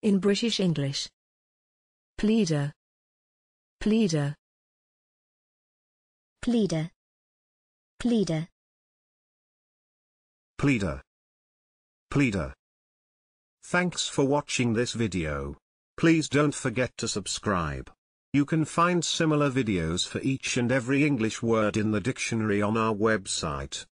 In British English. Pleader. Pleader. pleader, pleader, pleader, pleader. Thanks for watching this video. Please don't forget to subscribe. You can find similar videos for each and every English word in the dictionary on our website.